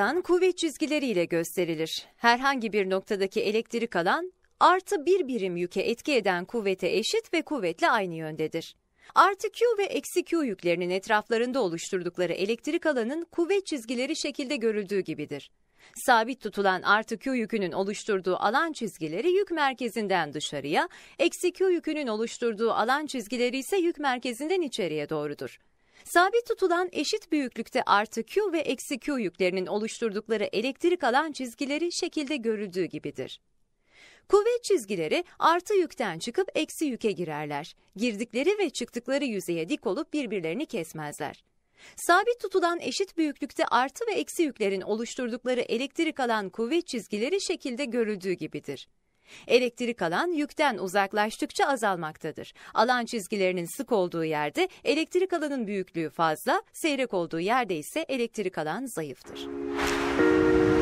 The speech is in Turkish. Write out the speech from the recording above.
alan kuvvet çizgileriyle gösterilir. Herhangi bir noktadaki elektrik alan artı bir birim yüke etki eden kuvvete eşit ve kuvvetle aynı yöndedir. Artı Q ve eksi Q yüklerinin etraflarında oluşturdukları elektrik alanın kuvvet çizgileri şekilde görüldüğü gibidir. Sabit tutulan artı Q yükünün oluşturduğu alan çizgileri yük merkezinden dışarıya, eksi Q yükünün oluşturduğu alan çizgileri ise yük merkezinden içeriye doğrudur. Sabit tutulan eşit büyüklükte artı Q ve eksi Q yüklerinin oluşturdukları elektrik alan çizgileri şekilde görüldüğü gibidir. Kuvvet çizgileri artı yükten çıkıp eksi yüke girerler. Girdikleri ve çıktıkları yüzeye dik olup birbirlerini kesmezler. Sabit tutulan eşit büyüklükte artı ve eksi yüklerin oluşturdukları elektrik alan kuvvet çizgileri şekilde görüldüğü gibidir. Elektrik alan yükten uzaklaştıkça azalmaktadır. Alan çizgilerinin sık olduğu yerde elektrik alanın büyüklüğü fazla, seyrek olduğu yerde ise elektrik alan zayıftır.